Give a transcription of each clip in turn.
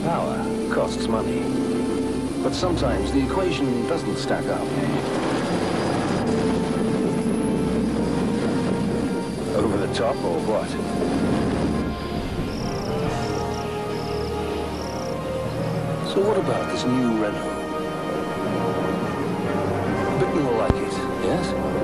power costs money. But sometimes the equation doesn't stack up. Over the top or what? So what about this new Renault? A bit more like it, yes?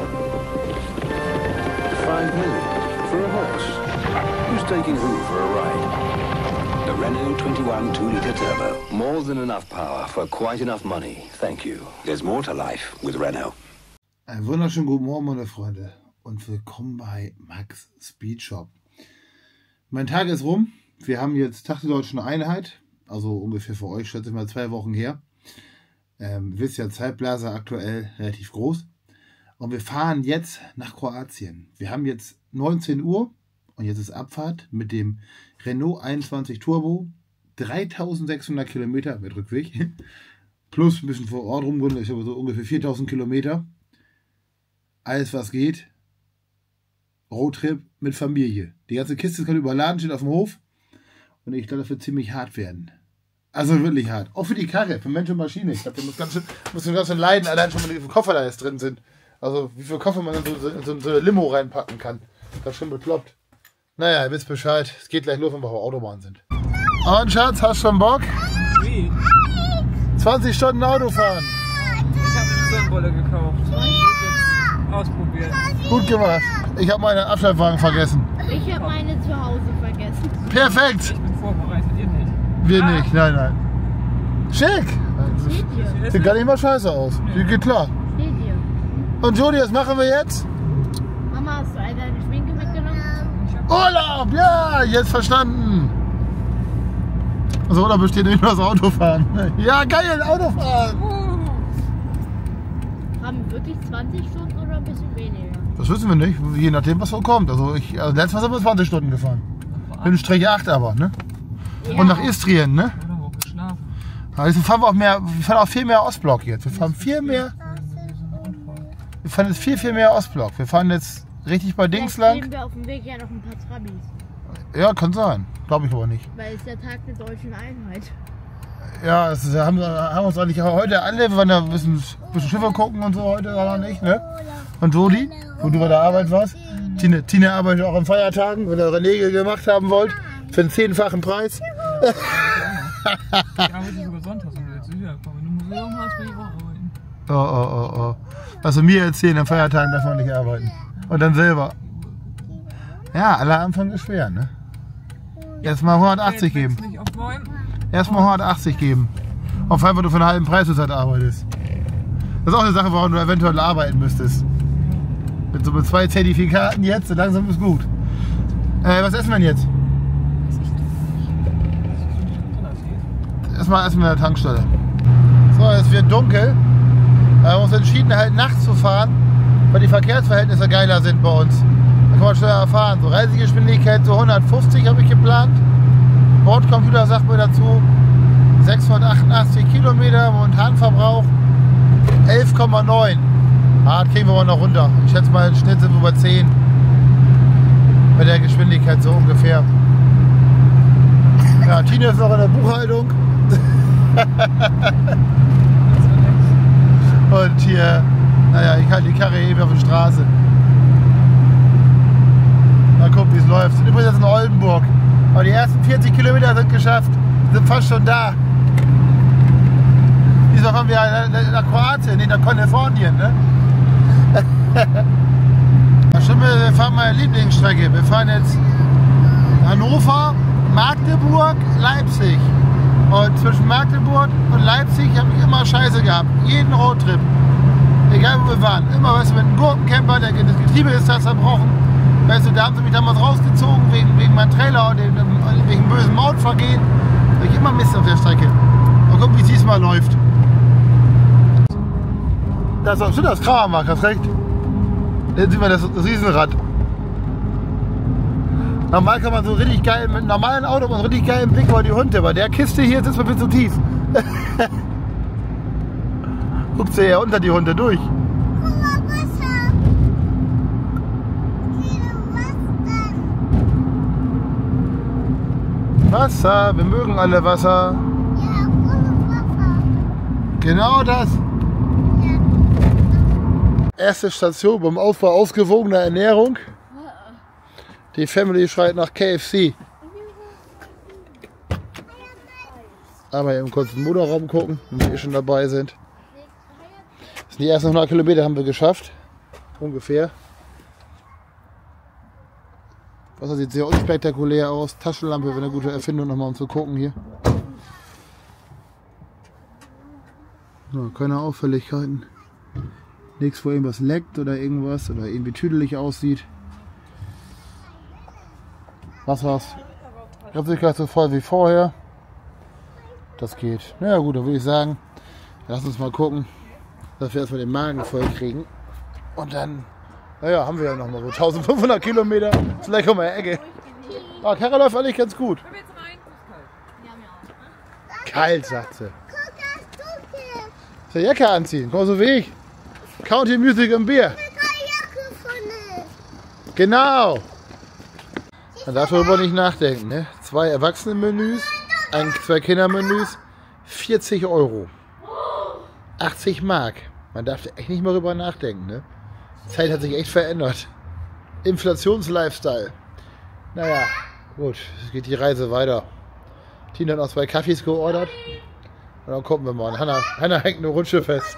5 million for a horse. Who's taking who for a ride? The Renault 21 2-litre turbo. More than enough power for quite enough money. Thank you. There's more to life with Renault. Einen wunderschönen guten Morgen, meine Freunde. Und willkommen bei Max Speed Shop. Mein Tag ist rum. Wir haben jetzt Tag der Deutschen Einheit. Also ungefähr für euch, schätze ich mal 2 Wochen her. Ihr wisst ja, Zeitblase aktuell relativ groß. Und wir fahren jetzt nach Kroatien. Wir haben jetzt 19 Uhr und jetzt ist Abfahrt mit dem Renault 21 Turbo. 3600 Kilometer mit Rückweg. Plus ein bisschen vor Ort rumgegangen. Ich habe so ungefähr 4000 Kilometer. Alles was geht. Roadtrip mit Familie. Die ganze Kiste ist gerade überladen, steht auf dem Hof. Und ich glaube, das wird ziemlich hart werden. Also wirklich hart. Auch für die Karre, für Mensch und Maschine. Ich glaube, der muss ganz schön leiden, allein schon, wie viele Koffer da jetzt drin sind. Also wie viele Koffer man in so eine Limo reinpacken kann. Das ist schon bekloppt. Naja, ihr wisst Bescheid. Es geht gleich los, wenn wir auf der Autobahn sind. Und Schatz, hast du schon Bock? Wie? 20 Stunden Auto fahren. Ich habe eine Sonnenwolle gekauft. Ich will jetzt ausprobieren. Gut gemacht. Ich habe meine Abschleppwagen vergessen. Ich habe meine zu Hause vergessen. Perfekt. Ich bin vorbereitet, ihr nicht. Wir nicht, nein. Schick. Steht hier. Sieht gar nicht mal scheiße aus. Die geht klar. Steht hier. Und Jodi, was machen wir jetzt? Mama, hast du all deine Schminke mitgenommen? Urlaub, ja, jetzt verstanden. Also Urlaub besteht nämlich nur aus Autofahren. Ja, geil, Autofahren. Haben wir wirklich 20 Stunden oder ein bisschen weniger? Das wissen wir nicht, je nachdem was so kommt. Also letztes Mal sind wir 20 Stunden gefahren. Mit Strecke 8 aber, ne? Ja. Und nach Istrien, ne? Oder wo geschlafen. Also wir fahren auch viel mehr Ostblock jetzt. Wir fahren jetzt viel mehr Ostblock. Wir fahren jetzt richtig bei Dings Vielleicht lang. sehen wir auf dem Weg ja noch ein paar Trabis. Ja, kann sein. Glaube ich aber nicht. Weil es ist der Tag der Deutschen Einheit. Ja, haben uns eigentlich heute alle, wir waren ja ein bisschen Schiffe gucken und so heute war noch nicht, ne? Und Jodi, wo du bei der Arbeit warst. Tine arbeitet auch an Feiertagen, wenn ihr René gemacht haben wollt. Für einen 10-fachen Preis. Ich arbeite sogar sonntags und jetzt wiederkommen. Wenn du Museum hast, will ich auch arbeiten. Oh. Was wir mir erzählen, an Feiertagen darf man nicht arbeiten. Und dann selber. Ja, aller Anfang ist schwer, ne? Erstmal 180 geben. Nicht auf Bäumen. Erstmal 180 geben. Auf einmal, du für einen halben Preis zurzeit arbeitest. Das ist auch eine Sache, warum du eventuell arbeiten müsstest. Mit 2 Zertifikaten jetzt, so langsam ist gut. Was essen wir denn jetzt? Erstmal in der Tankstelle. So, es wird dunkel. Wir haben uns entschieden, halt nachts zu fahren, weil die Verkehrsverhältnisse geiler sind bei uns. Da kann man schneller fahren. So Reisegeschwindigkeit so 150 habe ich geplant. Bordcomputer sagt mir dazu 688 Kilometer, Momentanverbrauch 11,9. Hart kriegen wir aber noch runter. Ich schätze mal, im Schnitt sind wir bei 10. Bei der Geschwindigkeit so ungefähr. Ja, Tine ist noch in der Buchhaltung. Und hier, naja, ich halte die Karre eben auf der Straße. Mal gucken, wie es läuft. Wir sind übrigens jetzt in Oldenburg. Aber die ersten 40 Kilometer sind geschafft. Sind fast schon da. Diesmal fahren wir nach Kroatien, nicht nach Kalifornien, ne? Wir fahren meine Lieblingsstrecke. Wir fahren jetzt Hannover, Magdeburg, Leipzig. Und zwischen Magdeburg und Leipzig habe ich immer Scheiße gehabt. Jeden Roadtrip. Egal wo wir waren. Immer, weißt du, mit einem Gurkencamper, das Getriebe ist da zerbrochen. Weißt du, da haben sie mich damals rausgezogen wegen meinem Trailer und wegen bösen Mautvergehen. Da habe ich immer Mist auf der Strecke. Mal gucken, wie es diesmal läuft. Das ist das Kramermark, hast recht. Jetzt sieht man das Riesenrad. Normal kann man so richtig geil, mit einem normalen Auto einen richtig geilen Blick über die Hunde. Bei der Kiste hier sitzt man viel zu tief. Guckt sie ja unter die Hunde durch. Guck mal, Wasser. Wasser, wir mögen alle Wasser. Genau das. Erste Station beim Aufbau ausgewogener Ernährung. Die Family schreit nach KFC. Einmal eben kurz im Motorraum gucken, wenn wir schon dabei sind. Die ersten 100 Kilometer haben wir geschafft. Ungefähr. Wasser sieht sehr unspektakulär aus. Taschenlampe wäre eine gute Erfindung, nochmal um zu gucken hier. So, keine Auffälligkeiten. Nichts, wo irgendwas leckt oder irgendwas oder irgendwie tüdelig aussieht. Wasser ist Flüssigkeit so voll wie vorher. Das geht. Na ja, gut, dann würde ich sagen, lass uns mal gucken, dass wir erstmal den Magen voll kriegen. Und dann, naja, haben wir ja nochmal so 1500 Kilometer. Vielleicht kommen wir in die Ecke. Aber Karre läuft eigentlich ganz gut. Kalt, sagt sie. Die Jacke anziehen, komm so wie ich. Country Music im Bier. Genau. Man darf darüber nicht nachdenken. Ne? 2 Erwachsenenmenüs, 2 Kindermenüs, 40 Euro. 80 Mark. Man darf echt nicht mehr darüber nachdenken. Ne? Die Zeit hat sich echt verändert. Inflations-Lifestyle. Naja, gut, es geht die Reise weiter. Tina hat noch 2 Kaffees geordert. Und dann gucken wir mal. Hanna hängt eine Rutsche fest.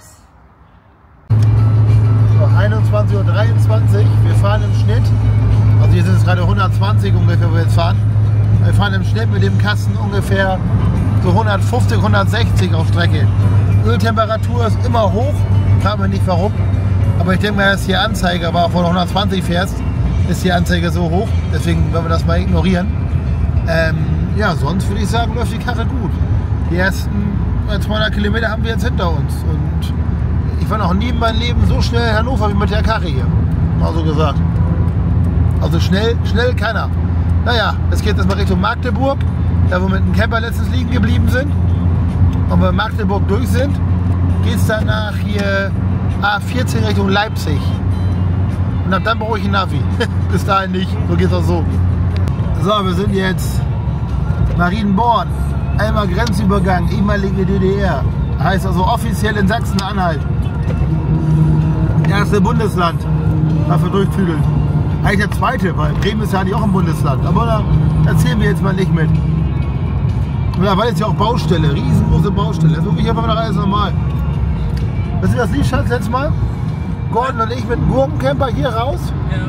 So, 21:23 Uhr. Wir fahren im Schnitt. Also hier sind es gerade 120 ungefähr, wo wir jetzt fahren. Wir fahren im Schnitt mit dem Kasten ungefähr so 150, 160 auf Strecke. Öltemperatur ist immer hoch. Frag mich nicht warum. Aber ich denke mal, dass die Anzeige, aber auch wenn du 120 fährst, ist die Anzeige so hoch. Deswegen werden wir das mal ignorieren. Ja, sonst würde ich sagen, läuft die Karre gut. Die ersten 200 Kilometer haben wir jetzt hinter uns. Und ich war noch nie in meinem Leben so schnell in Hannover wie mit der Karre hier. Mal so gesagt. Also schnell keiner. Naja, es geht jetzt mal Richtung Magdeburg, da wo wir mit dem Camper letztens liegen geblieben sind. Und wenn wir in Magdeburg durch sind, geht es dann nach hier A14 Richtung Leipzig. Und ab dann brauche ich ein Navi. Bis dahin nicht, so geht es auch so. So, wir sind jetzt Marienborn. Einmal Grenzübergang, ehemalige DDR. Heißt also offiziell in Sachsen-Anhalt. Erste Bundesland. Dafür durchtüdeln. Eigentlich der zweite, weil Bremen ist ja nicht auch ein Bundesland. Aber da erzählen wir jetzt mal nicht mit. Mittlerweile ist ja auch Baustelle, riesengroße Baustelle. Das ist wirklich einfach wieder alles normal. Was ist das Lied, Schatz, letztes Mal? Gordon und ich mit dem Gurkencamper hier raus.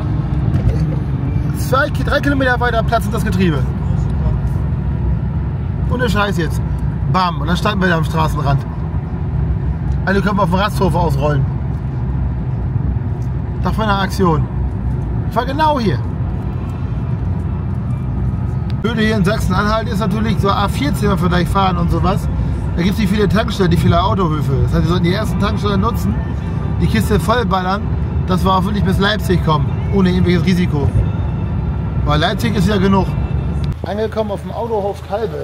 Ja. 3 Kilometer weiter platzt das Getriebe. Ohne Scheiß jetzt. Bam, und dann standen wir da am Straßenrand. Also können wir auf dem Rasthof ausrollen. Doch für eine Aktion. Ich war genau hier. Blöde hier in Sachsen-Anhalt ist natürlich so A14, wenn wir vielleicht fahren und sowas. Da gibt es nicht viele Tankstellen, nicht viele Autohöfe. Das heißt, wir sollten die ersten Tankstellen nutzen, die Kiste vollballern, dass wir auch wirklich bis Leipzig kommen, ohne irgendwelches Risiko. Weil Leipzig ist ja genug. Angekommen auf dem Autohof Kalbe.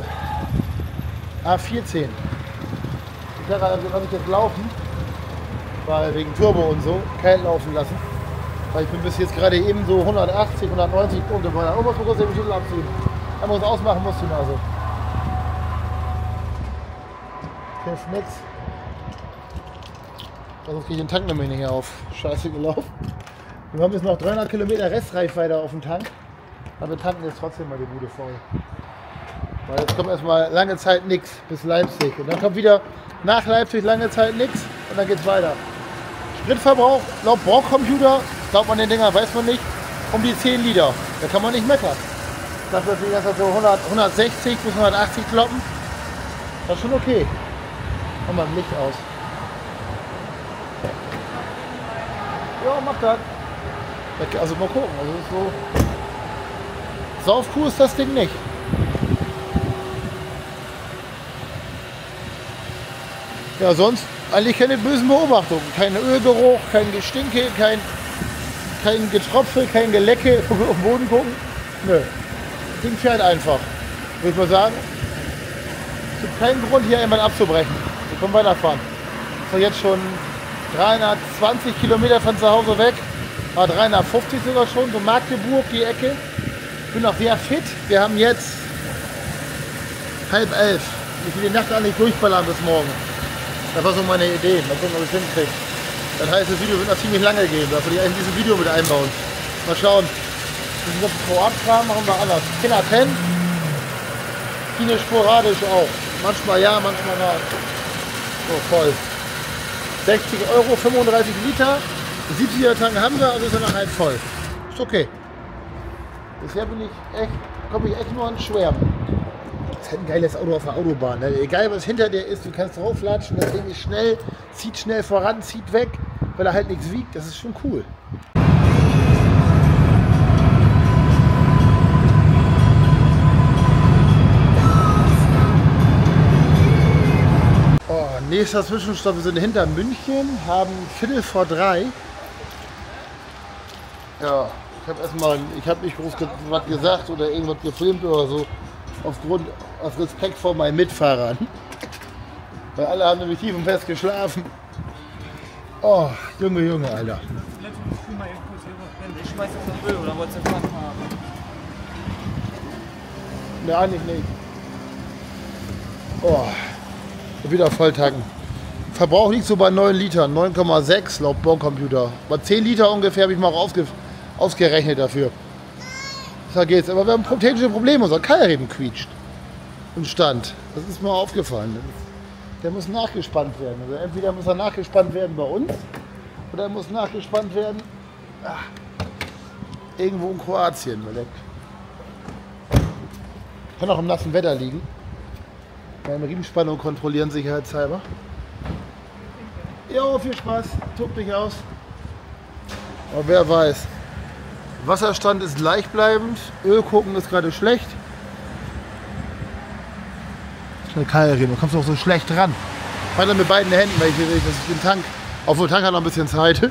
A14. Die Karre lasse ich jetzt laufen, weil wegen Turbo und so, kalt laufen lassen. Weil ich bin bis jetzt gerade eben so 180, 190 Punkte bei der Oberfluss den Schüttel abziehen. Wenn man es ausmachen muss, die Nase. Hilft nix. Sonst kriege ich den Tank nämlich nicht auf. Scheiße gelaufen. Wir haben jetzt noch 300 Kilometer Restreichweite auf dem Tank. Aber wir tanken jetzt trotzdem mal die Bude voll. Weil jetzt kommt erstmal lange Zeit nichts bis Leipzig. Und dann kommt wieder nach Leipzig lange Zeit nichts und dann geht's weiter. Spritverbrauch, laut Bordcomputer, glaubt man den Dinger, weiß man nicht, um die 10 Liter. Da kann man nicht meckern. Das wird die ganze Zeit so 160 bis 180 kloppen. Das ist schon okay. Machen wir Licht aus. Ja, macht das. Also mal gucken. Also ist so. Saufkuh ist das Ding nicht. Ja, sonst eigentlich keine bösen Beobachtungen. Kein Ölgeruch, kein Gestinke, kein Getropfe, kein Gelecke. Auf den Boden gucken. Nö. Das Ding fährt einfach. Würde ich mal sagen. Es gibt keinen Grund, hier einmal abzubrechen. Wir können weiterfahren. So, jetzt schon 320 Kilometer von zu Hause weg. 350 sogar schon. So Magdeburg, die Ecke. Ich bin noch sehr fit. Wir haben jetzt 10:30. Ich will die Nacht eigentlich durchballern bis morgen. Das war so meine Idee. Mal gucken, ob ich es hinkriege. Das heißt, das Video wird noch ziemlich lange gehen. Da würde ich eigentlich dieses Video mit einbauen. Mal schauen. Diesen ganzen Vorortkram machen wir anders. Kinder kennen. Viele sporadisch auch. Manchmal ja, manchmal nein. So, voll. 60 Euro, 35 Liter. 70er Tank haben wir, also ist er noch halb voll. Ist okay. Bisher komme ich echt nur an Schwärmen. Das ist halt ein geiles Auto auf der Autobahn. Ne? Egal was hinter dir ist, du kannst drauflatschen, das Ding ist schnell, zieht schnell voran, zieht weg, weil er halt nichts wiegt. Das ist schon cool. Oh, nächster Zwischenstopp, wir sind hinter München, haben 2:45. Ja, ich habe nicht groß was gesagt oder irgendwas gefilmt oder so, aus Respekt vor meinen Mitfahrern. Weil alle haben nämlich tief und fest geschlafen. Oh, Junge, Alter. Ich schmeiß das auf Öl oder wolltest du Pfand haben? Ne, eigentlich nicht. Oh, wieder volltanken. Verbrauch liegt so bei 9 Litern, 9,6 laut Bordcomputer. Bei 10 Liter ungefähr habe ich mal ausgerechnet dafür. Da geht's. Aber wir haben technische Probleme. Unser Keilriemen quietscht im Stand. Das ist mir aufgefallen. Der muss nachgespannt werden. Also entweder muss er nachgespannt werden bei uns oder er muss nachgespannt werden irgendwo in Kroatien. Kann auch im nassen Wetter liegen. Meine Riemenspannung kontrollieren, sicherheitshalber. Jo, viel Spaß. Tobt dich aus. Aber wer weiß. Wasserstand ist gleichbleibend. Öl gucken ist gerade schlecht. Schnell Keilriemen. Du kommst auch so schlecht ran. Weiter mit beiden Händen, weil ich den Tank. Obwohl der Tank hat noch ein bisschen Zeit.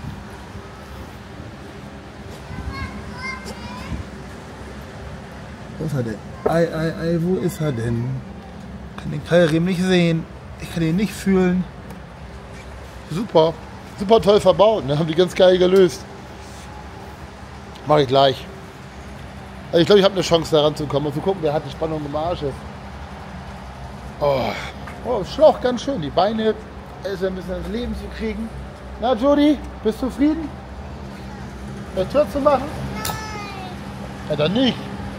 Wo ist er denn? Ei, wo ist er denn? Ich kann den Keilriemen nicht sehen. Ich kann ihn nicht fühlen. Super. Super toll verbaut. Ne? Haben die ganz geil gelöst. Mache ich gleich. Also ich glaube, ich habe eine Chance da ranzukommen. Und zu gucken, wer hat die Spannung im Arsch ist. Oh, Schlauch ganz schön. Die Beine ist ein bisschen ins Leben zu kriegen. Na, Jody, bist du zufrieden? Was Tür zu machen? Ja, dann nicht.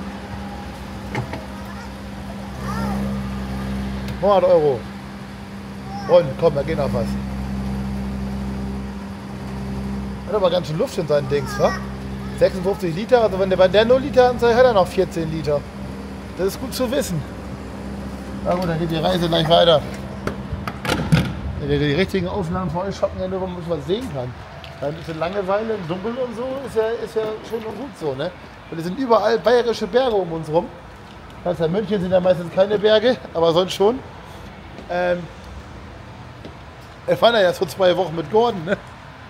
100 Euro. Und komm, da geht noch was. Hat aber ganz schön Luft in seinen Dings, wa? 56 Liter, also wenn der bei der 0 Liter anzeigt, hat er noch 14 Liter. Das ist gut zu wissen. Na gut, dann geht die Reise gleich weiter. Die richtigen Aufnahmen für euch schaffen ja nur, wenn man was sehen kann. Ein bisschen Langeweile im Dunkeln und so ist ja schön und gut so, ne? Und es sind überall bayerische Berge um uns rum. Also in München sind ja meistens keine Berge, aber sonst schon. Wir fahren ja jetzt vor 2 Wochen mit Gordon, ne?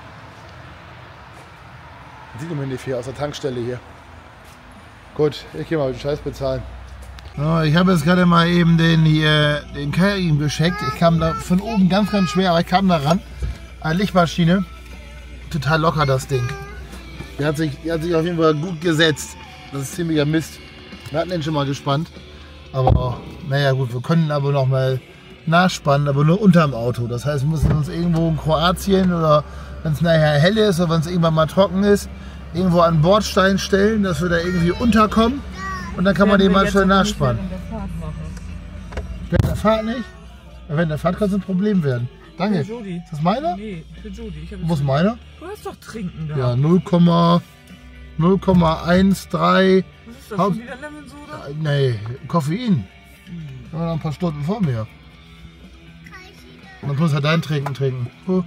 Sieht immer nicht viel aus der Tankstelle hier. Gut, ich gehe mal den Scheiß bezahlen. So, ich habe jetzt gerade mal eben den Keilriemen gescheckt. Ich kam da von oben ganz schwer, aber ich kam da ran. Eine Lichtmaschine. Total locker das Ding. Die hat sich auf jeden Fall gut gesetzt. Das ist ziemlicher Mist. Wir hatten den schon mal gespannt. Aber naja gut, wir können aber noch mal nachspannen, aber nur unterm Auto. Das heißt, wir müssen uns irgendwo in Kroatien oder wenn es nachher hell ist oder wenn es irgendwann mal trocken ist, irgendwo an den Bordstein stellen, dass wir da irgendwie unterkommen und dann kann man den mal schön nachspannen. Während der Fahrt nicht? Während der Fahrt kann es ein Problem werden. Danke. Für Jody. Ist das meiner? Nee, für Jody. Wo ist meiner? Du hast doch trinken da. Ja, 0,13. Was ist das? Schon wieder Lemon Soda? Nee, Koffein. Ich habe noch ein paar Stunden vor mir. Und dann muss er dein Trinken trinken. Oh.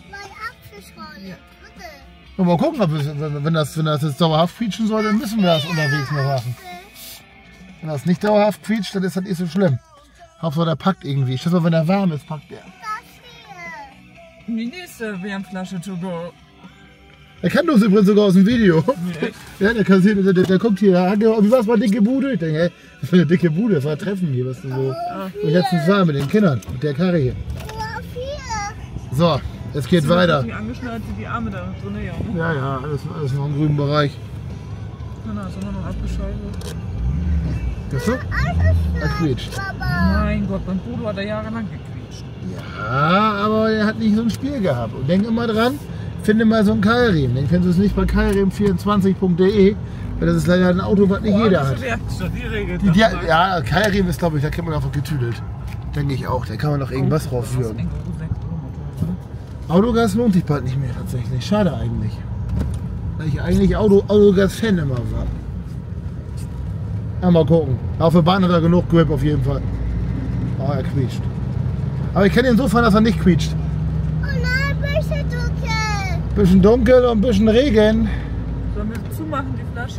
Ja. Mal gucken, ob wenn das jetzt dauerhaft quietschen soll, dann müssen wir das unterwegs noch machen. Wenn das nicht dauerhaft quietscht, dann ist das nicht so schlimm. Hauptsache der packt irgendwie. Ich weiß mal, wenn er warm ist, packt der. Die nächste Wärmflasche to go. Er kennt uns übrigens sogar aus dem Video. Nee. Ja, der kassiert, der guckt hier, wie war's bei dicke Bude? Ich denke, das war eine dicke Bude, das war ein Treffen hier, was du so letztens war mit den Kindern, mit der Karre hier. So, es geht weiter. Die angeschnallt, die Arme da drin, ja. Ne? Ja, alles noch im grünen Bereich. Na, ist immer noch abgeschaltet. Siehst du? Er quietscht. Mein Gott, mein Bodo hat da jahrelang gequietscht. Ja, aber er hat nicht so ein Spiel gehabt. Und denk immer dran, finde mal so einen Keilriemen. Den findest du es nicht bei keilriemen24.de, weil das ist leider ein Auto, was nicht jeder hat. Ja, Keilriemen ist, glaube ich, da kriegt man einfach getüdelt. Denke ich auch. Da kann man noch irgendwas draufführen. Autogas lohnt sich bald nicht mehr tatsächlich. Schade eigentlich. Weil ich eigentlich Autogas-Fan immer war. Ja, mal gucken. Auf der Bahn hat er genug Grip auf jeden Fall. Oh, er quietscht. Aber ich kenne ihn so fahren, dass er nicht quietscht. Oh nein, bisschen dunkel. Bisschen dunkel und ein bisschen Regen. Sollen wir zumachen, die Flasche?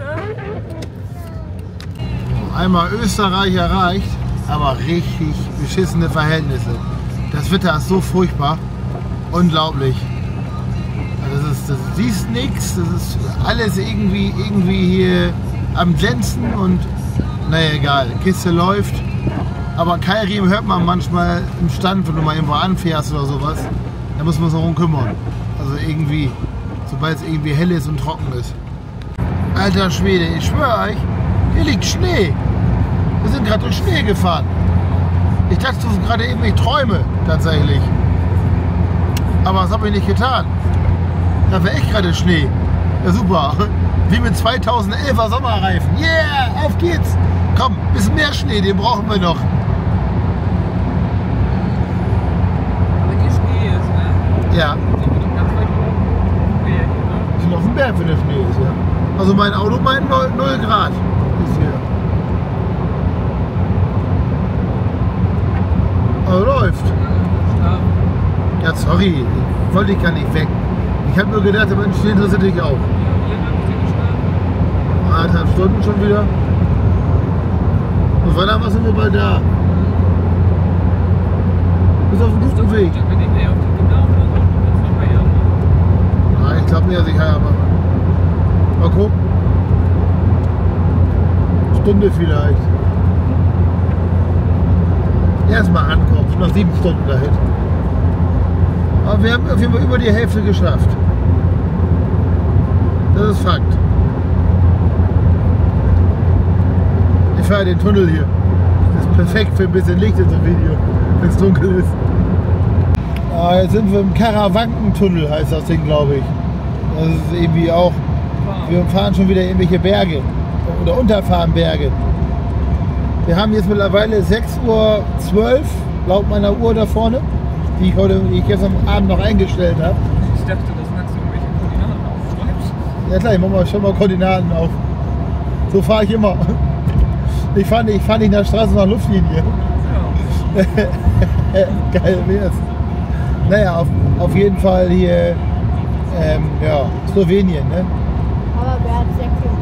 Einmal Österreich erreicht, aber richtig beschissene Verhältnisse. Das Wetter ist so furchtbar. Unglaublich. Also das siehst nichts, das ist alles irgendwie hier am Glänzen und naja, egal, die Kiste läuft. Aber Keilriemen hört man manchmal im Stand, wenn du mal irgendwo anfährst oder sowas. Da muss man sich darum kümmern. Also irgendwie, sobald es irgendwie hell ist und trocken ist. Alter Schwede, ich schwöre euch, hier liegt Schnee. Wir sind gerade durch Schnee gefahren. Ich dachte gerade eben, ich träume tatsächlich. Aber das habe ich nicht getan. Da war echt gerade Schnee. Ja super. Wie mit 2011er Sommerreifen. Yeah, auf geht's. Komm, bisschen mehr Schnee, den brauchen wir noch. Aber die Schnee ist, ne? Ja. Wir sind auf dem Berg, wenn der Schnee ist, ja. Also mein Auto meint 0 Grad. Ist hier. Aber läuft. Ja, sorry, ich wollte dich gar nicht weg. Ich habe nur gedacht, aber Schnee interessiert dich auch. 1,5 Stunden schon wieder. Und wann haben wir sind wir bald da? Bist auf einem guten Weg. Ich glaube nicht, dass ich heiraten mache. Mal gucken. Stunde vielleicht. Erstmal ankommen, noch 7 Stunden dahin. Aber wir haben auf jeden Fall über die Hälfte geschafft. Das ist Fakt. Ich fahre den Tunnel hier. Das ist perfekt für ein bisschen Licht in so einem Video, wenn es dunkel ist. Jetzt sind wir im Karawankentunnel, heißt das Ding, glaube ich. Das ist irgendwie auch. Wir fahren schon wieder irgendwelche Berge. Oder unterfahren Berge. Wir haben jetzt mittlerweile 6:12 Uhr, laut meiner Uhr da vorne, die ich gestern Abend noch eingestellt habe. Ich dachte, dass Max irgendwelche Koordinaten aufschreibt. Ja klar, ich mache schon mal Koordinaten auf. So fahre ich immer. Ich fahre nicht nach der Straße, nach Luftlinie. Ja. Geil wär's. Naja, auf jeden Fall hier, ja, Slowenien, ne? Aber wer hat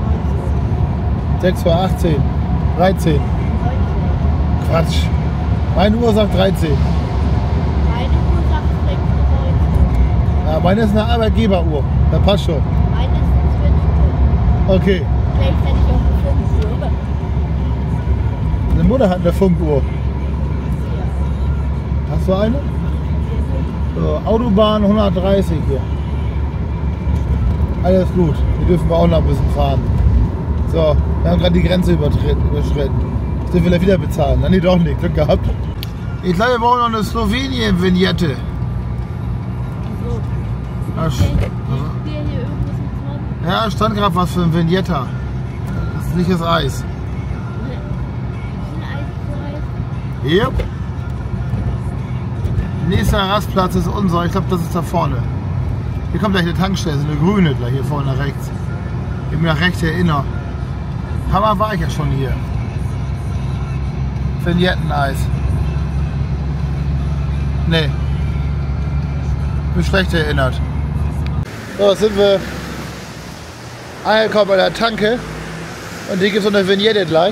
6:19? 6:18 Uhr, 13. Quatsch. Meine Uhr sagt 13. Meine Uhr sagt 6:19. Ja, meine ist eine Arbeitgeberuhr. Das passt schon. Meine ist eine Zwillingsuhr. Okay. Vielleicht hätte ich auch eine Funkuhr. Meine Mutter hat eine Funkuhr. Hast du eine? So, Autobahn 130 hier. Alles gut. Hier dürfen wir auch noch ein bisschen fahren. So, wir haben gerade die Grenze überschritten. Jetzt dürfen wir wieder bezahlen. Nein, nee, doch nicht. Glück gehabt. Ich glaube, wir brauchen noch eine Slowenien-Vignette. So. Hier irgendwas mit dran? Ja, stand gerade was für ein Vignetta. Das ist nicht das Eis. Ist ein Eis? Yep. Nächster Rastplatz ist unser. Ich glaube, das ist da vorne. Hier kommt gleich eine Tankstelle, so eine grüne, gleich hier vorne rechts. Ich mich nach rechts erinnere. Ein paar Mal war ich ja schon hier. Vignetten-Eis. Nee. Bin schlecht erinnert. So, jetzt sind wir angekommen bei der Tanke. Und hier gibt es so eine Vignette gleich.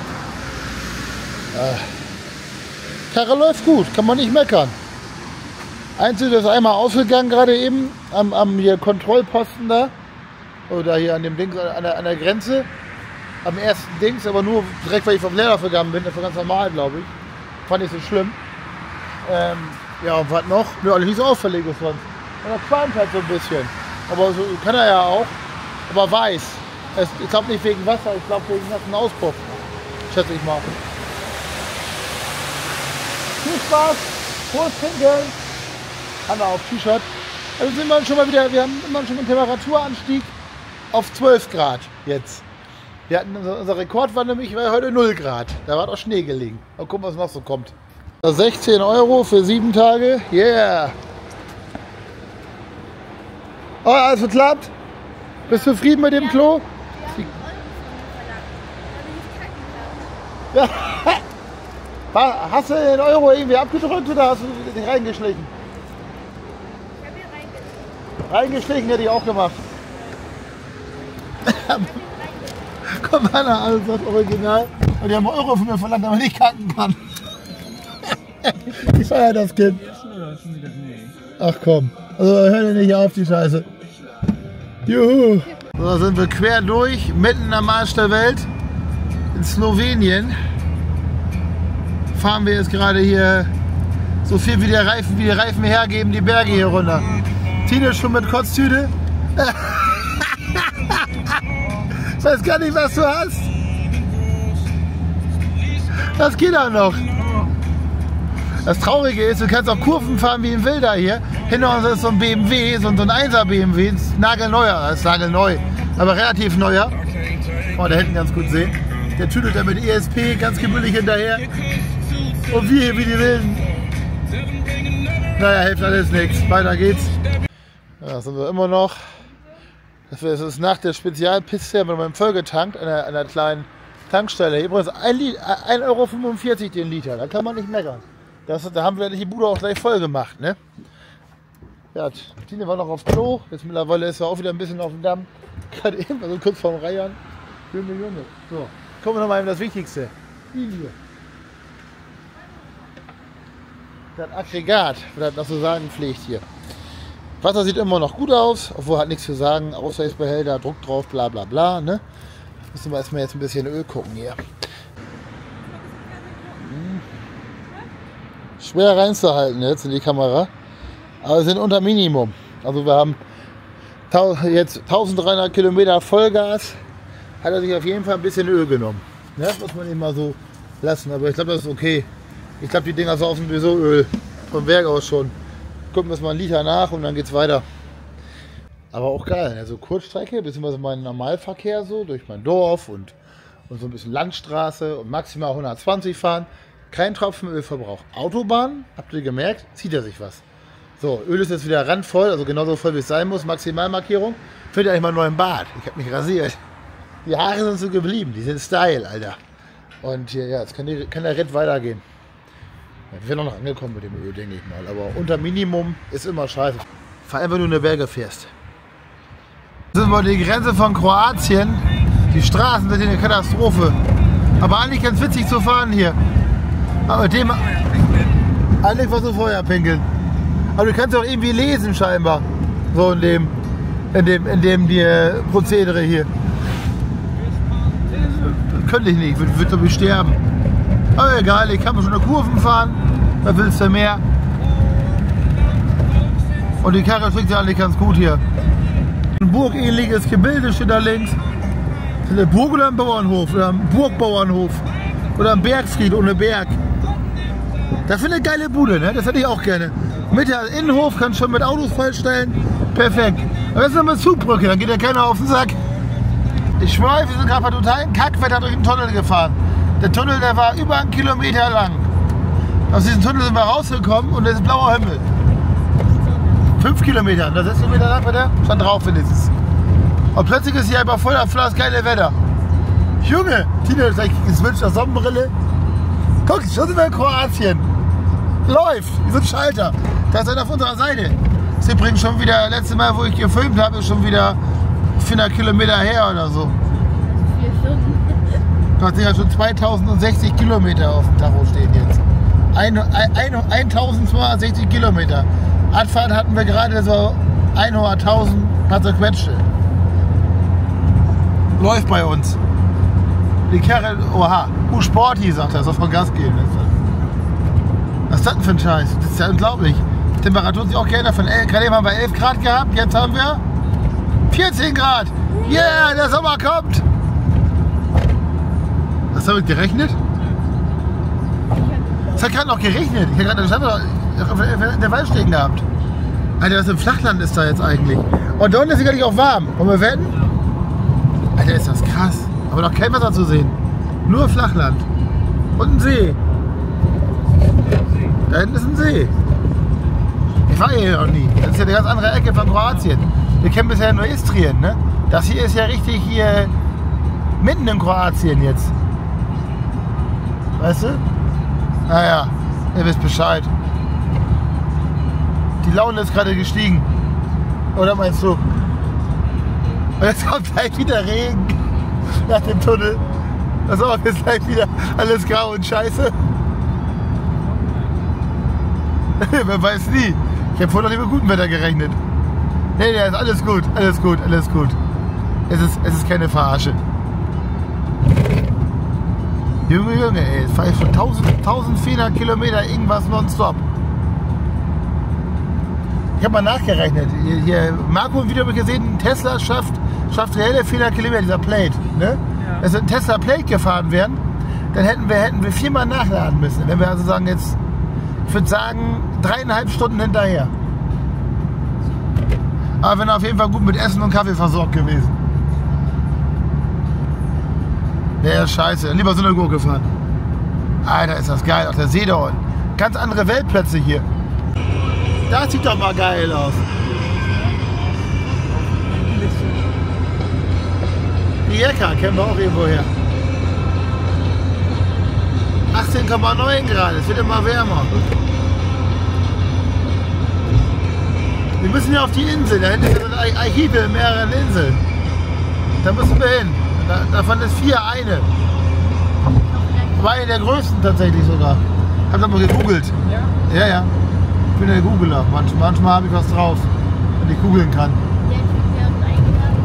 Karre läuft gut, kann man nicht meckern. Einzige ist einmal ausgegangen gerade eben am hier Kontrollposten da. Oder hier an dem Dings an der Grenze. Am ersten Dings, aber nur direkt, weil ich vom Leerlauf gegangen bin. Das war ganz normal, glaube ich. Fand ich so schlimm. Ja, und was noch? Nö, alles nicht so auffällig ist sonst. Und er qualmt halt so ein bisschen. Aber so kann er ja auch. Aber weiß. Ich glaube nicht wegen Wasser, ich glaube wegen nassen Auspuff. Schätze ich mal. Viel Spaß! Prost trinken. Hanna auf T-Shirt. Also sind wir schon mal wieder, wir haben immer schon einen Temperaturanstieg auf 12 Grad jetzt. Wir hatten unser Rekord war nämlich heute 0 Grad. Da war auch Schnee gelegen. Mal gucken, was noch so kommt. 16 € für 7 Tage. Yeah. Oh, alles geklappt? Bist du zufrieden mit dem Klo? Ja. Hast du den Euro irgendwie abgedrückt oder hast du dich reingeschlichen? Ich habe hier Reingeschlichen hätte ich auch gemacht. Komm, Hanna, alles das Original. Und die haben einen Euro von mir verlangt, damit ich kacken kann. Ich feier das Kind. Ach komm, also hör dir nicht auf, die Scheiße. Juhu. So, sind wir quer durch, mitten am Arsch der Welt. In Slowenien fahren wir jetzt gerade hier so viel wie die Reifen hergeben, die Berge hier runter. Tine schon mit Kotztüte. Ich weiß gar nicht, was du hast. Das geht auch noch. Das Traurige ist, du kannst auch Kurven fahren wie ein Wilder hier. Hinter uns ist so ein BMW, so ein 1er BMW, nagelneuer, das ist nagelneu, aber relativ neuer. Oh, da hinten ganz gut sehen. Der tüdelt da mit ESP ganz gemütlich hinterher. Und wir hier wie die Wilden. Naja, hilft alles nichts. Weiter geht's. Ja, sind wir immer noch. Das ist nach der Spezialpiste mit meinem vollgetankt an einer kleinen Tankstelle. Übrigens 1,45 € den Liter. Da kann man nicht meckern. Da haben wir die Bude auch gleich voll gemacht. Ne? Ja, Tine war noch auf Klo. Jetzt mittlerweile ist er auch wieder ein bisschen auf dem Damm. Gerade eben, also kurz vorm Reiern. Junge. So, kommen wir nochmal in das Wichtigste. Hier. Das Aggregat, was das noch so sagen pflegt hier. Wasser sieht immer noch gut aus, obwohl hat nichts zu sagen. Ausgleichsbehälter, Druck drauf, bla bla bla. Ne? Müssen wir erstmal jetzt ein bisschen Öl gucken hier. Schwer reinzuhalten jetzt in die Kamera, aber wir sind unter Minimum. Also wir haben jetzt 1300 Kilometer Vollgas, hat er sich auf jeden Fall ein bisschen Öl genommen. Ne? Muss man nicht mal so lassen, aber ich glaube, das ist okay. Ich glaube, die Dinger saufen sowieso Öl, vom Werk aus schon. Gucken wir mal einen Liter nach und dann geht's weiter. Aber auch geil, also Kurzstrecke, beziehungsweise mein Normalverkehr so, durch mein Dorf und so ein bisschen Landstraße und maximal 120 fahren. Kein Tropfen Ölverbrauch. Autobahn, habt ihr gemerkt, zieht er sich was. So, Öl ist jetzt wieder randvoll, also genauso voll wie es sein muss. Maximalmarkierung. Findet ihr eigentlich mal einen neuen Bart? Ich habe mich rasiert. Die Haare sind so geblieben, die sind Style, Alter. Und hier, ja, jetzt kann der Ritt weitergehen. Ja, wir sind noch angekommen mit dem Öl, denke ich mal. Aber unter Minimum ist immer scheiße. Vor allem, wenn du in die Berge fährst. Jetzt sind wir die Grenze von Kroatien. Die Straßen sind eine Katastrophe. Aber eigentlich ganz witzig zu fahren hier. Aber mit dem eigentlich was du vorher pinkeln. Aber du kannst auch irgendwie lesen scheinbar. So in dem die Prozedere hier. Das könnte ich nicht, würde so sterben. Aber egal, ich kann schon eine Kurven fahren. Da willst du mehr. Und die Karre trägt ja eigentlich ganz gut hier. Ein burgähnliches Gebilde steht da links. Ist eine Burg oder ein Bauernhof? Oder ein Burgbauernhof? Oder ein Bergfried ohne Berg? Das ist eine geile Bude, ne? Das hätte ich auch gerne. Mit der Innenhof kannst du schon mit Autos vollstellen. Perfekt. Aber jetzt noch eine Zugbrücke, dann geht ja keiner auf den Sack. Ich schwöre, wir sind gerade bei totalen Kackwetter durch den Tunnel gefahren. Der Tunnel, der war über 1 Kilometer lang. Aus diesem Tunnel sind wir rausgekommen und es ist blauer Himmel. 5 Kilometer, da 6 Kilometer lang bitte, stand drauf wenigstens. Und plötzlich ist hier aber voll das geile Wetter. Junge, Tine, ich wünsche eine Sonnenbrille. Guck, schon sind wir in Kroatien. Läuft, wie so ein Schalter. Da ist einer auf unserer Seite. Das ist übrigens schon wieder, letzte Mal, wo ich gefilmt habe, ist schon wieder 400 Kilometer her oder so. 4 Stunden. Du hast ja schon 2060 Kilometer auf dem Tacho stehen jetzt. 1260 Kilometer. Radfahren hatten wir gerade so 100.000 paar zerquetschte. Läuft bei uns. Die Karre, oha, Sporty, sagt er, soll von Gas gehen. Was ist das denn für ein Scheiß? Das ist ja unglaublich. Die Temperatur hat sich auch geändert. Gerade haben wir 11 Grad gehabt, jetzt haben wir 14 Grad. Yeah, der Sommer kommt. Hast du damit gerechnet? Es hat gerade noch geregnet. Ich der Wald stehen gehabt. Alter, was im Flachland ist da jetzt eigentlich? Und da unten ist sie gar nicht auch warm. Wollen wir wetten? Alter, ist das krass. Aber noch kein Wasser zu sehen. Nur Flachland. Und ein See. Da hinten ist ein See. Ich war hier noch nie. Das ist ja eine ganz andere Ecke von Kroatien. Wir kennen bisher nur Istrien, ne? Das hier ist ja richtig hier mitten in Kroatien jetzt. Weißt du? Naja, ihr wisst Bescheid. Die Laune ist gerade gestiegen. Oder meinst du? Und jetzt kommt gleich wieder Regen nach dem Tunnel. Das ist auch jetzt gleich wieder alles grau und scheiße. Man weiß nie. Ich habe vorhin noch nicht mit gutem Wetter gerechnet. Nee, ist alles gut, alles gut, alles gut. Es ist keine Verarsche. Junge, ey, jetzt fahre ich schon 1400 Kilometer irgendwas nonstop. Ich habe mal nachgerechnet. Hier, Marco im Video habe ich gesehen, Tesla schafft reelle 400 Kilometer, dieser Plate. Ne? Ja. Wenn wir ein Tesla Plate gefahren wären, dann hätten wir 4-mal nachladen müssen. Wenn wir also sagen jetzt, ich würde sagen, 3,5 Stunden hinterher. Aber wir sind auf jeden Fall gut mit Essen und Kaffee versorgt gewesen. Der ist scheiße. Lieber so eine Gurke fahren. Alter, ist das geil. Auch der See da unten. Ganz andere Weltplätze hier. Das sieht doch mal geil aus. Rijeka kennen wir auch irgendwo her. 18,9 Grad. Es wird immer wärmer. Wir müssen ja auf die Insel. Da hinten ist ein Archipel, mehrere Inseln. Da müssen wir hin. Davon ist 4 eine. War eine der größten tatsächlich sogar. Hab das mal gegoogelt. Ja? Ja, ja. Ich bin der Googler. Manchmal habe ich was drauf, wenn ich googeln kann. Der Typ, der uns eingeladen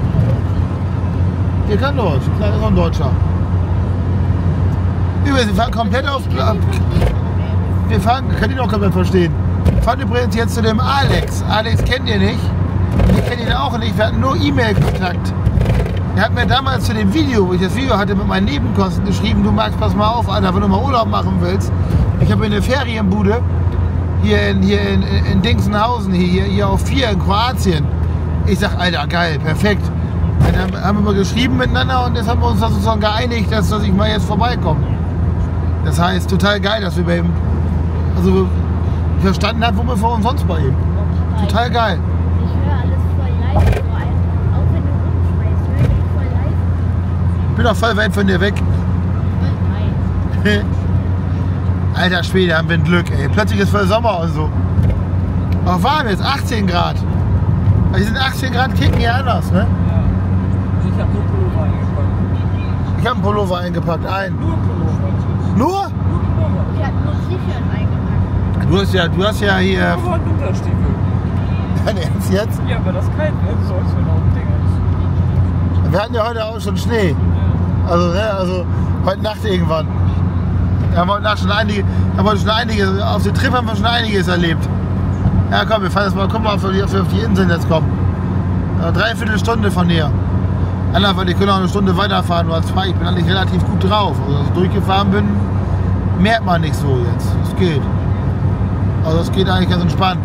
hat, Der kann Deutsch. Das ist auch ein Deutscher. Übrigens, wir fahren komplett auf. Wir fahren, kann ich auch komplett verstehen. Wir fahren übrigens jetzt zu dem Alex. Alex kennt ihr nicht. Ich kenne ihn auch nicht. Wir hatten nur E-Mail-Kontakt. Er hat mir damals zu dem Video, wo ich das Video hatte, mit meinen Nebenkosten geschrieben, du Max, pass mal auf, Alter, wenn du mal Urlaub machen willst. Ich habe eine Ferienbude hier in Dingsenhausen, hier auf 4 in Kroatien. Ich sag, Alter, geil, perfekt. Dann haben wir mal geschrieben miteinander und jetzt haben wir uns sozusagen geeinigt, dass ich mal jetzt vorbeikomme. Das heißt, total geil, dass wir bei ihm verstanden haben, wo wir vor uns sonst bei ihm. Total geil. ich höre alles voll leise, vor allem, auch wenn du rumschmeißt, höre ich voll leise. Ich bin auch voll weit von dir weg. Voll weit. Alter Schwede, haben wir ein Glück, ey. Plötzlich ist voll Sommer und so. Auch warm jetzt, 18 Grad. Also die sind 18 Grad kicken hier anders, ne? Ja. Ich habe nur Pullover eingepackt. Ich habe einen Pullover eingepackt, Nur Pullover. Nur? Ich habe nur T-Shirt eingepackt. Du hast ja hier. Pullover und Unterstiefel. Dein Ernst jetzt? Ja, aber das kalt werden soll es, wenn auch ein Ding ist. Wir hatten ja heute auch schon Schnee. Also heute Nacht irgendwann. Wir haben heute Nacht schon einige, auf den Trip haben wir schon einiges erlebt. Ja komm, wir fahren jetzt mal, gucken mal, ob wir auf die Inseln jetzt kommen. 3/4 Stunde von hier. Weil ich könnte auch eine Stunde weiterfahren oder 2. Ich bin eigentlich relativ gut drauf. Also als ich durchgefahren bin, merkt man nicht so jetzt. Es geht. Also es geht eigentlich ganz entspannt.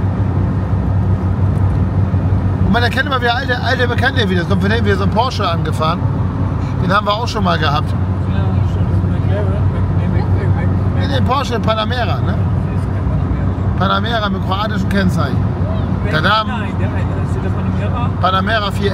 Und man erkennt immer wieder alte Bekannte wieder. Es kommt von denen wieder so ein Porsche angefahren. Den haben wir auch schon mal gehabt. Ja, schon. Das ist McLaren. In den Porsche Panamera, ne? Panamera mit kroatischem Kennzeichen. Nein, der ist der Panamera. Panamera 4S. Aber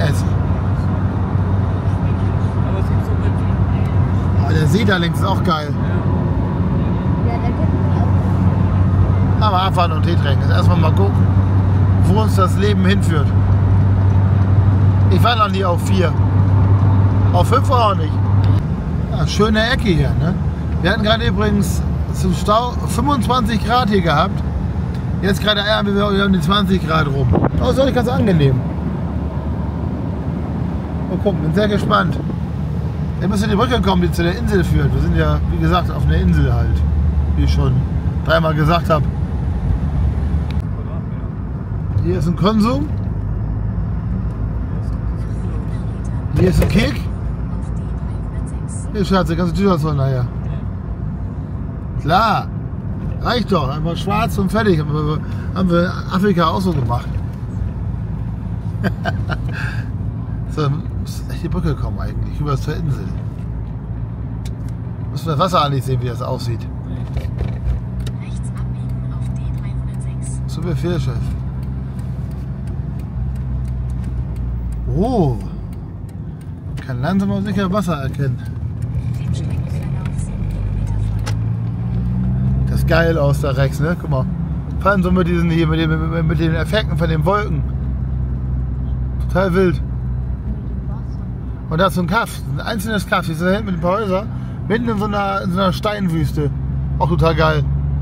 es gibt so mit. Oh, der See da links ist auch geil. Ja, da gibt es auch. Aber abfahren und Tee trinken. Jetzt erstmal mal gucken, wo uns das Leben hinführt. Ich war noch nie auf 4. Auf 5 auch nicht. Ja, schöne Ecke hier, ne? Wir hatten gerade übrigens zum Stau 25 Grad hier gehabt. Jetzt gerade haben wir um die 20 Grad rum. Oh, ist doch nicht ganz angenehm. Mal gucken, bin sehr gespannt. Jetzt müssen wir die Brücke kommen, die zu der Insel führt. Wir sind ja, wie gesagt, auf einer Insel halt. Wie ich schon 3-mal gesagt habe. Hier ist ein Konsum. Hier ist ein Kick. Hier, Schatz, kannst du Tür nachher. Klar. Reicht doch, einfach schwarz und fertig. Haben wir Afrika auch so gemacht. So, muss echt die Brücke kommen eigentlich, über zur Insel. Müssen wir das Wasser eigentlich sehen, wie das aussieht. Rechts abbiegen auf D306. Zu Befehl, Chef. Oh, kann langsam und sicher Wasser erkennen. Dem Streckenverlauf 7 Kilometer folgen. Das ist geil aus da rechts, ne? Guck mal. Vor allem so mit diesen hier, mit den Effekten von den Wolken. Total wild. Und da ist so ein Kaff, ein einzelnes Kaff. Hier ist da hinten mit ein paar Häusern, mitten in so einer Steinwüste. Auch total geil.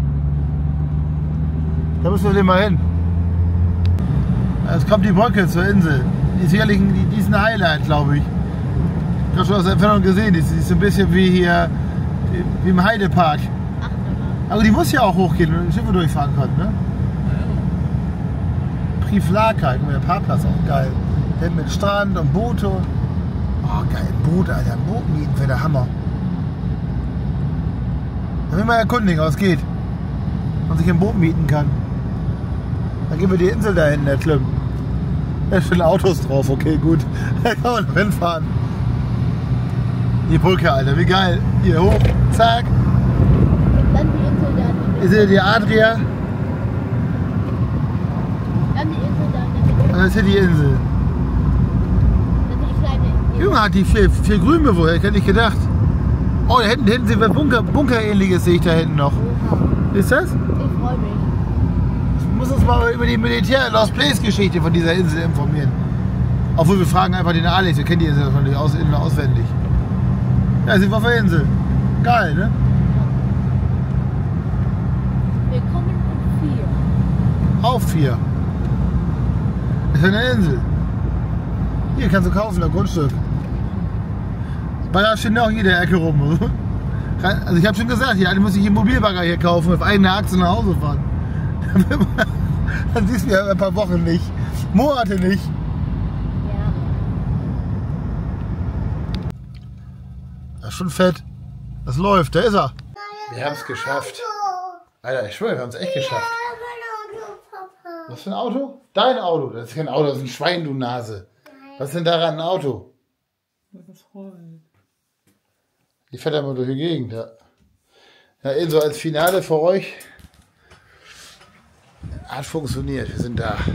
Da müssen wir den mal hin. Jetzt kommt die Brücke zur Insel. Die ist sicherlich ein Highlight, glaube ich. Ich habe schon aus der Entfernung gesehen. Die ist so ein bisschen wie hier, wie im Heidepark. Aber die muss ja auch hochgehen und Schiffe durchfahren können, ne? Priflaka, guck mal, der Parkplatz auch geil. Hinten mit Strand und Boote. Oh, geil, Boot, Alter. Ein Boot mieten wäre der Hammer. Da will man erkundigen, was geht. Man sich ein Boot mieten kann. Dann gehen wir die Insel da hinten erklimmen. Da stehen Autos drauf, okay, gut. Da kann man noch hinfahren. Die Brücke, Alter, wie geil. Hier hoch, zack. Dann die Insel da. Ihr seht die Adria. Dann die Insel da. Und das ist hier die Insel. Dann die kleine Insel. Junge, hat die viel Grün bewohnt, hätte ich nicht gedacht. Oh, da hinten sehen wir Bunker-ähnliches, sehe ich da hinten noch. Ist das? Ich freue mich. Ich muss uns mal über die Militär-Lost Place-Geschichte von dieser Insel informieren. Obwohl wir fragen einfach den Alex, wir kennen die Insel wahrscheinlich auswendig. Ja, sind wir auf der Insel. Geil, ne? Willkommen um 4. Auf 4. Das ist eine Insel. Hier kannst du kaufen, das Grundstück. Bagger steht auch hier in der Ecke rum. Also ich habe schon gesagt, ja, du musst dich einen Mobilbagger hier kaufen, auf eigene Achse nach Hause fahren. Dann siehst du ja ein paar Wochen nicht, Monate nicht. Ja. Das ist schon fett. Das läuft, da ist er. Wir haben es geschafft. Alter, ich schwöre, wir haben es echt geschafft. Was für ein Auto? Dein Auto. Das ist kein Auto, das ist ein Schwein, du Nase. Was ist denn daran ein Auto? Das ist voll. Die fährt einmal durch die Gegend, ja. Ja, ebenso als Finale für euch. Hat funktioniert, wir sind da.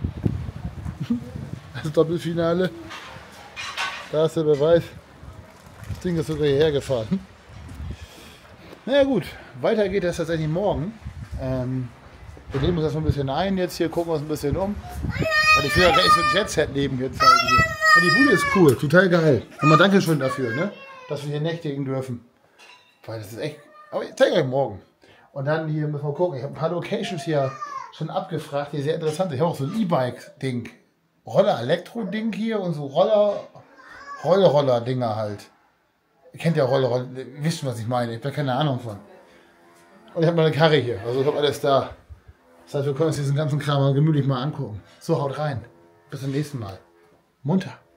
Das Doppelfinale. Da ist der Beweis. Das Ding ist sogar hierher gefahren. Naja gut, weiter geht es tatsächlich morgen. Wir leben uns das ein bisschen ein jetzt hier, gucken uns ein bisschen um. Weil ich will ja gleich so ein Jet-Set-Leben hier zeigen. Hier. Und die Bude ist cool, total geil. Nochmal Dankeschön dafür, ne? Dass wir hier nächtigen dürfen. Weil das ist echt. Aber ich zeige euch morgen. Und dann hier müssen wir gucken. Ich habe ein paar Locations hier schon abgefragt, die sehr interessant sind. Ich habe auch so ein E-Bike-Ding. Roller-Elektro-Ding hier und so Roller-Dinger halt. Ihr kennt ja Roller, ihr wisst schon, was ich meine. Ich habe da keine Ahnung von. Und ich habe meine Karre hier. Also ich habe alles da. Das heißt, wir können uns diesen ganzen Kram mal gemütlich mal angucken. So, haut rein. Bis zum nächsten Mal. Munter.